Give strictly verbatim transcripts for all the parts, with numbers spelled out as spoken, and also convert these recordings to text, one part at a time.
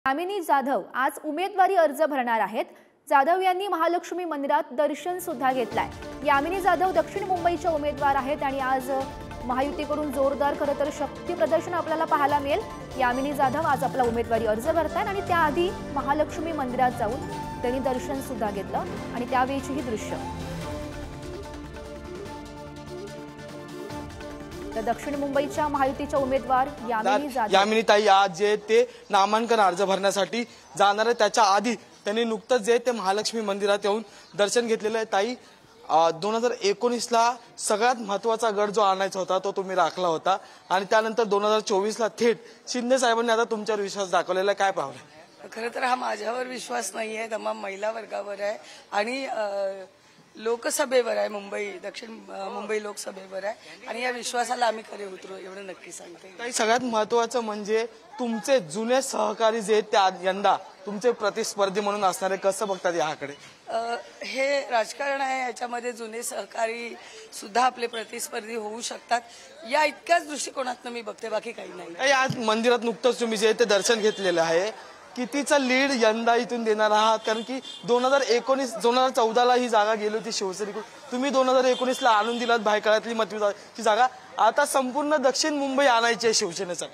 यामिनी जाधव आज उमेदवारी अर्ज भरणार आहेत। जाधव यांनी महालक्ष्मी मंदिरात दर्शन सुद्धा घेतलाय। यामिनी जाधव दक्षिण मुंबईच्या उमेदवार आहेत आणि आज महायुतीकडून जोरदार खरं तर शक्ती प्रदर्शन आपल्याला पाहायला मिळेल। यामिनी जाधव आज आपला उमेदवारी अर्ज भरतायत आणि त्याआधी महालक्ष्मी मंदिरात जाऊन त्यांनी दर्शन सुद्धा घेतलं आणि त्यावेळीची ही दृश्य। तर दक्षिण मुंबईच्या महायुतीच्या उमेदवार यामिनी जाधव यामिनी ताई आज जे ते नामांकन अर्ज भरण्यासाठी जाणार आहे त्याच्या आधी त्यांनी नुकतंच जे ते महालक्ष्मी मंदिरात येऊन दर्शन घेतलेलं आहे। ताई दोन हजार एकोणीस ला सगळ्यात महत्वाचा गड जो आणायचा होता तो तुम्ही राखला होता आणि त्यानंतर दोन हजार चोवीस ला थेट शिंदे साहेबांनी आता तुमच्यावर विश्वास दाखवलेला काय पाहलं? खरं तर हा माझ्यावर विश्वास नाही आहे, तमाम महिला वर्गावर आहे आणि लोकसभेवर आहे, मुंबई दक्षिण मुंबई लोकसभेवर आहे आणि या विश्वासाला आम्ही खरे उतरू एवढं नक्की सांगते। काही सगळ्यात महत्वाचं म्हणजे तुमचे जुने सहकारी जे त्या यंदा तुमचे प्रतिस्पर्धी म्हणून असणारे कसं बघतात याकडे? हे राजकारण आहे, याच्यामध्ये जुने सहकारी सुद्धा आपले प्रतिस्पर्धी होऊ शकतात या इतक्याच दृष्टिकोनातून मी बघते, बाकी काही नाही। आज मंदिरात नुकतंच तुम्ही जे ते दर्शन घेतलेलं आहे, कितीचा लीड यंदा इथून देणार आहात? कारण की दोन हजार एकोणीस दोन हजार चौदा ला ही जागा गेली होती शिवसेनेकडून, तुम्ही दोन हजार एकोणीस ला आणून दिलात भायखळ्यातली मतदाराची जागा, आता संपूर्ण दक्षिण मुंबई आणायची आहे शिवसेनेसाठी।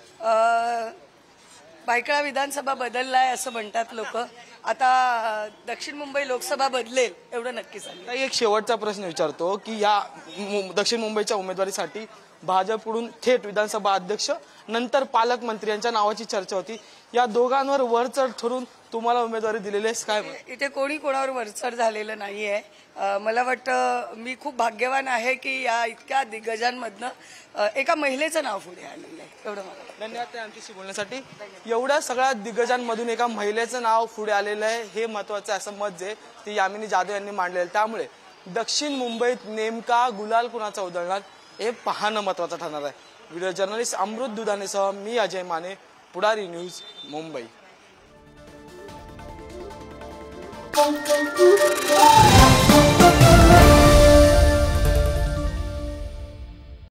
भायखळा विधानसभा बदललाय असं म्हणतात लोक, आता दक्षिण मुंबई लोकसभा बदलेल एवढं नक्की सांगेल। एक शेवटचा प्रश्न विचारतो की या दक्षिण मुंबईच्या उमेदवारीसाठी भाजपकडून थेट विधानसभा अध्यक्ष नंतर पालकमंत्री यांच्या नावाची चर्चा होती, या दोघांवर वरचढ ठरून तुम्हाला उमेदवारी दिलेली आहे काय? इथे कोणी कोणावर वरचढ झालेलं नाहीये। मला वाटतं मी खूप भाग्यवान आहे की या इतक्या दिग्गजांमधनं एका महिलेचं नाव पुढे आलेलं आहे, एवढं मला धन्यवाद आमच्याशी बोलण्यासाठी। एवढ्या सगळ्या दिग्गजांमधून एका महिलेचं नाव पुढे आलेलं आहे हे महत्वाचं असं मत जे ती यामिनी जाधव यांनी मांडलेलं, त्यामुळे दक्षिण मुंबईत नेमका गुलाल कुणाचा उधळणार हे पाहणं महत्वाचं ठरणार आहे। व्हिडिओ जर्नलिस्ट अमृत दुधानेसह मी अजय माने, पुढारी न्यूज, मुंबई।